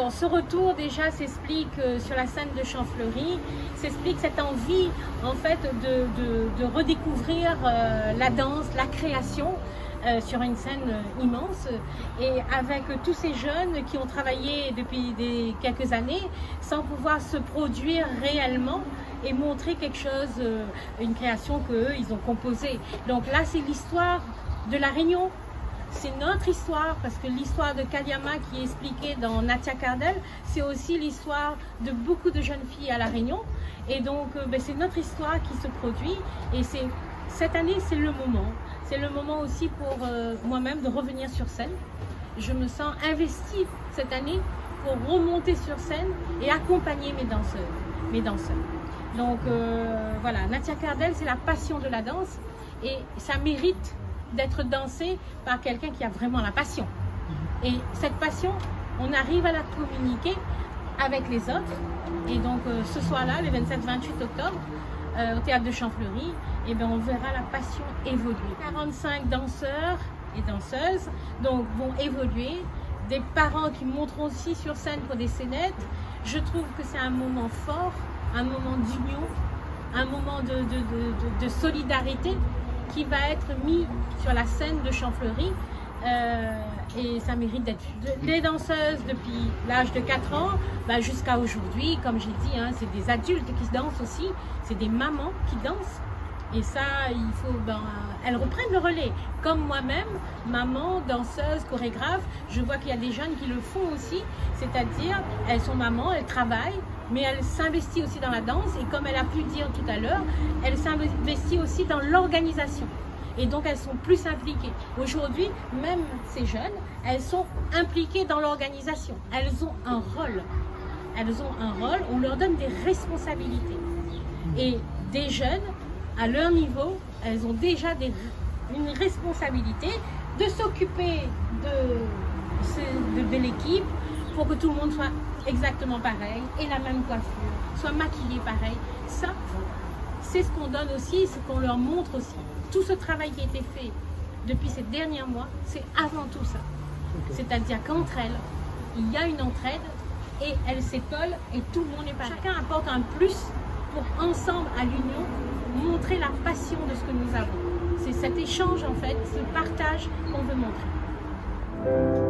Alors ce retour déjà s'explique sur la scène de Champfleury, s'explique cette envie en fait de redécouvrir la danse, la création sur une scène immense, et avec tous ces jeunes qui ont travaillé depuis quelques années sans pouvoir se produire réellement et montrer quelque chose, une création qu'eux ils ont composée. Donc là c'est l'histoire de La Réunion. C'est notre histoire, parce que l'histoire de Kaliama qui est expliquée dans Natia Cardel, c'est aussi l'histoire de beaucoup de jeunes filles à La Réunion. Et donc, c'est notre histoire qui se produit. Et cette année, c'est le moment. C'est le moment aussi pour moi-même de revenir sur scène. Je me sens investie cette année pour remonter sur scène et accompagner mes danseurs. Donc, voilà, Natia Cardel, c'est la passion de la danse. Et ça mérite d'être dansé par quelqu'un qui a vraiment la passion. Et cette passion, on arrive à la communiquer avec les autres. Et donc ce soir-là, le 27-28 octobre, au théâtre de Champfleury, et bien, on verra la passion évoluer. 45 danseurs et danseuses donc, vont évoluer. Des parents qui monteront aussi sur scène pour des scénettes. Je trouve que c'est un moment fort, un moment d'union, un moment de solidarité qui va être mis sur la scène de Champfleury, et ça mérite d'être vu. Les danseuses depuis l'âge de 4 ans jusqu'à aujourd'hui, comme j'ai dit, hein, c'est des adultes qui dansent aussi, c'est des mamans qui dansent, et ça, il faut, elles reprennent le relais. Comme moi-même, maman, danseuse, chorégraphe, je vois qu'il y a des jeunes qui le font aussi, c'est-à-dire elles sont mamans, elles travaillent, mais elle s'investit aussi dans la danse, et comme elle a pu dire tout à l'heure, elle s'investit aussi dans l'organisation. Et donc elles sont plus impliquées. Aujourd'hui, même ces jeunes, elles sont impliquées dans l'organisation. Elles ont un rôle. Elles ont un rôle, on leur donne des responsabilités. Et des jeunes, à leur niveau, elles ont déjà une responsabilité de s'occuper de l'équipe, pour que tout le monde soit exactement pareil, et la même coiffure, soit maquillé pareil. Ça, c'est ce qu'on donne aussi, ce qu'on leur montre aussi. Tout ce travail qui a été fait depuis ces derniers mois, c'est avant tout ça. C'est-à-dire qu'entre elles, il y a une entraide, et elles s'épaulent, et tout le monde est pareil. Chacun apporte un plus pour ensemble, à l'union, montrer la passion de ce que nous avons. C'est cet échange en fait, ce partage qu'on veut montrer.